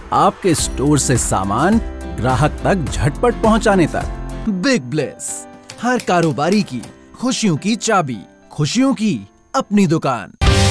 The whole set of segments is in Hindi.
आपके स्टोर से सामान ग्राहक तक झटपट पहुंचाने तक। बिग ब्लेस, हर कारोबारी की खुशियों की चाबी, खुशियों की अपनी दुकान।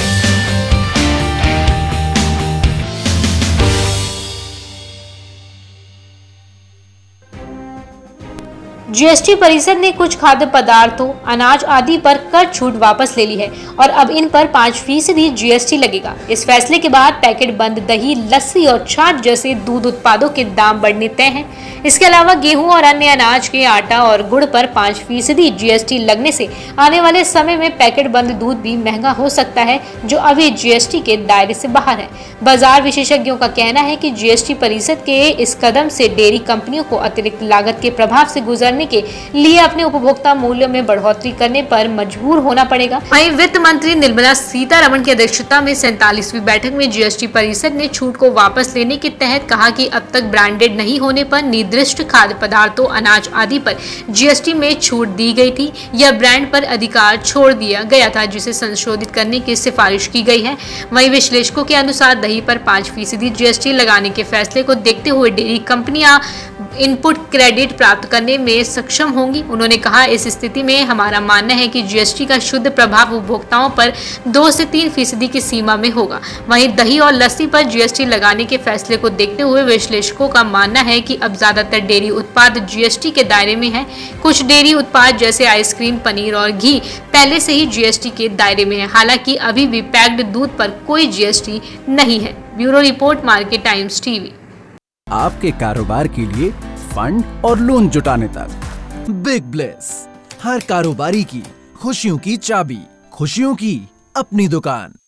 जीएसटी परिषद ने कुछ खाद्य पदार्थों, अनाज आदि पर कर छूट वापस ले ली है और अब इन पर 5% जीएसटी लगेगा। इस फैसले के बाद पैकेट बंद दही, लस्सी और छाछ जैसे दूध उत्पादों के दाम बढ़ने तय हैं। इसके अलावा गेहूं और अन्य अनाज के आटा और गुड़ पर 5% जीएसटी लगने से आने वाले समय में पैकेट बंद दूध भी महंगा हो सकता है, जो अभी जीएसटी के दायरे से बाहर है। बाजार विशेषज्ञों का कहना है कि जीएसटी परिषद के इस कदम से डेयरी कंपनियों को अतिरिक्त लागत के प्रभाव से गुजरने के लिए अपने उपभोक्ता मूल्यों में बढ़ोतरी करने पर मजबूर होना पड़ेगा। वहीं वित्त मंत्री निर्मला सीतारमण की अध्यक्षता में 47वीं बैठक में जीएसटी परिषद ने छूट को वापस लेने के तहत कहा कि अब तक ब्रांडेड नहीं होने पर निर्दिष्ट खाद्य पदार्थों, अनाज आदि पर जीएसटी में छूट दी गई थी। यह ब्रांड पर अधिकार छोड़ दिया गया था, जिसे संशोधित करने की सिफारिश की गई है। वहीं विश्लेषकों के अनुसार दही पर 5% जीएसटी लगाने के फैसले को देखते हुए डेयरी कंपनियां इनपुट क्रेडिट प्राप्त करने में सक्षम होंगी। उन्होंने कहा, इस स्थिति में हमारा मानना है कि जीएसटी का शुद्ध प्रभाव उपभोक्ताओं पर 2 से 3% की सीमा में होगा। वहीं दही और लस्सी पर जीएसटी लगाने के फैसले को देखते हुए विश्लेषकों का मानना है कि अब ज्यादातर डेयरी उत्पाद जीएसटी के दायरे में हैं। कुछ डेयरी उत्पाद जैसे आइसक्रीम, पनीर और घी पहले से ही जीएसटी के दायरे में है। हालांकि अभी भी पैक्ड दूध पर कोई जीएसटी नहीं है। Bureau report, Market Times TV. आपके कारोबार के लिए फंड और लोन जुटाने तक। बिग ब्लेस, हर कारोबारी की खुशियों की चाबी, खुशियों की अपनी दुकान।